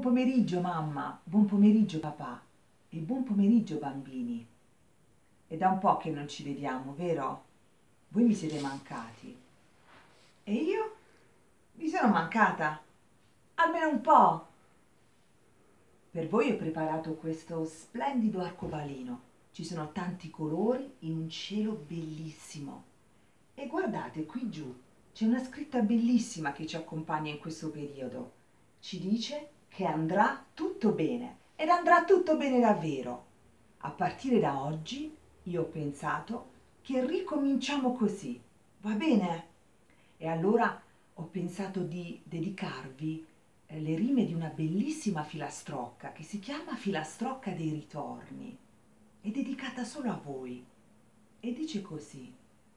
pomeriggio mamma, buon pomeriggio papà e buon pomeriggio bambini. È da un po' che non ci vediamo, vero? Voi mi siete mancati. E io? Vi sono mancata? Almeno un po'. Per voi ho preparato questo splendido arcobaleno. Ci sono tanti colori in un cielo bellissimo. E guardate qui giù, c'è una scritta bellissima che ci accompagna in questo periodo. Ci dice che andrà tutto bene ed andrà tutto bene davvero. A partire da oggi io ho pensato che ricominciamo così, va bene? E allora ho pensato di dedicarvi le rime di una bellissima filastrocca che si chiama Filastrocca dei ritorni. È dedicata solo a voi e dice così: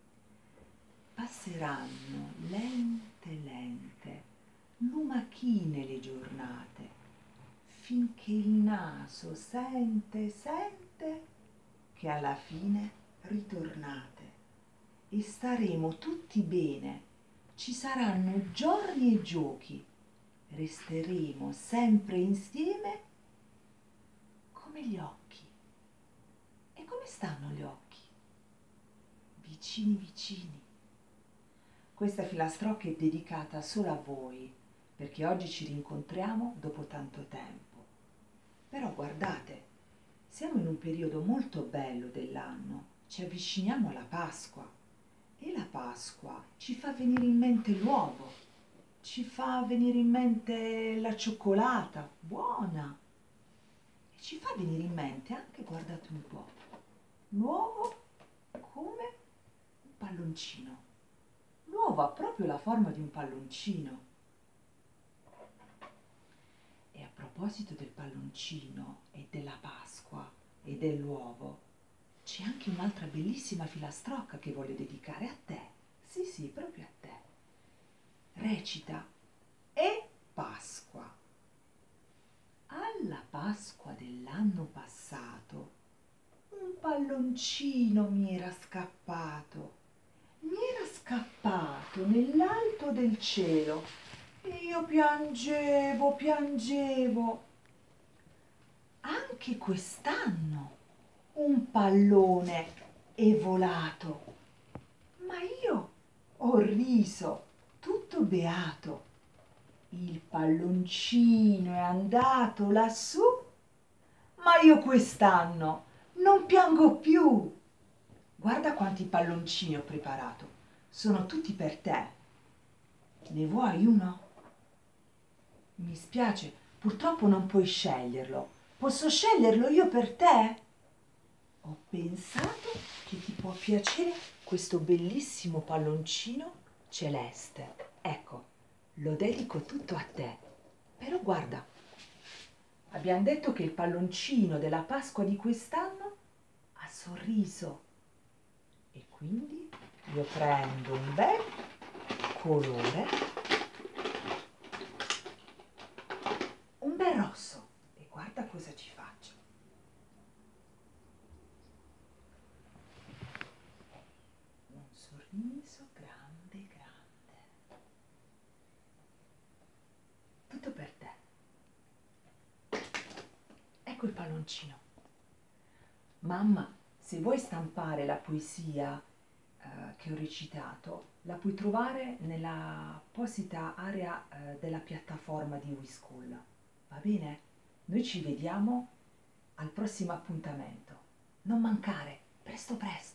passeranno lente lente, lumachine le giornate, finché il naso sente che alla fine ritornate e staremo tutti bene, ci saranno giorni e giochi, resteremo sempre insieme come gli occhi. E come stanno gli occhi? Vicini vicini. Questa filastrocca è dedicata solo a voi, perché oggi ci rincontriamo dopo tanto tempo. Però guardate, siamo in un periodo molto bello dell'anno, ci avviciniamo alla Pasqua e la Pasqua ci fa venire in mente l'uovo, ci fa venire in mente la cioccolata, buona, e ci fa venire in mente anche, guardate un po', l'uovo come un palloncino. L'uovo ha proprio la forma di un palloncino. E a proposito del palloncino e della Pasqua e dell'uovo, c'è anche un'altra bellissima filastrocca che voglio dedicare a te. Sì, sì, proprio a te. Recita: e Pasqua. Alla Pasqua dell'anno passato un palloncino mi era scappato. Mi era scappato nell'alto del cielo e io piangevo, piangevo. Anche quest'anno un pallone è volato, ma io ho riso, tutto beato. Il palloncino è andato lassù, ma io quest'anno non piango più. Guarda quanti palloncini ho preparato, sono tutti per te. Ne vuoi uno? Mi spiace, purtroppo non puoi sceglierlo. Posso sceglierlo io per te? Ho pensato che ti può piacere questo bellissimo palloncino celeste. Ecco, lo dedico tutto a te. Però guarda, abbiamo detto che il palloncino della Pasqua di quest'anno ha sorriso. E quindi io prendo un bel colore, un bel rosso, e guarda cosa ci faccio. Un sorriso grande, grande. Tutto per te. Ecco il palloncino. Mamma, se vuoi stampare la poesia che ho recitato, la puoi trovare nella apposita area della piattaforma di WeSchool. Va bene? Noi ci vediamo al prossimo appuntamento. Non mancare, presto presto!